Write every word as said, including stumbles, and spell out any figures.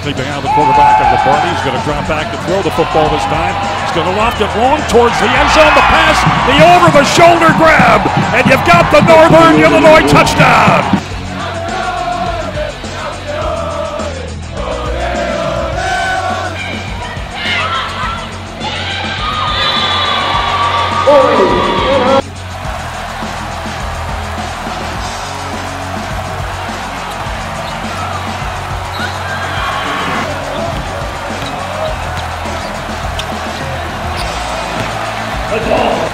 Huskie behind the quarterback of the party. He's going to drop back to throw the football this time. He's going to loft it long towards the end zone. The pass, the over-the-shoulder grab, and you've got the Northern Illinois touchdown. Let's go.